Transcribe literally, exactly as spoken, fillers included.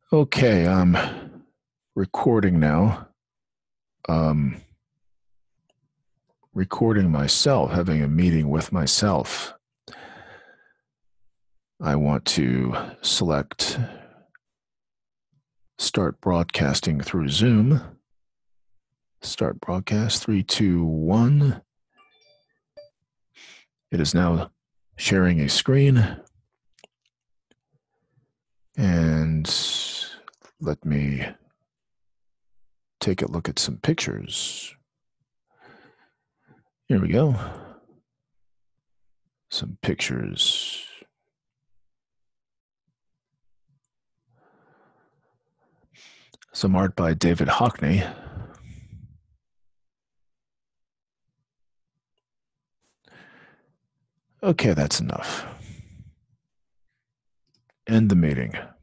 Okay, I'm recording now. Um, recording myself, having a meeting with myself. I want to select start broadcasting through Zoom. Start broadcast, three, two, one. It is now sharing a screen. And let me take a look at some pictures. Here we go. Some pictures. Some art by David Hockney. Okay, that's enough. End the meeting.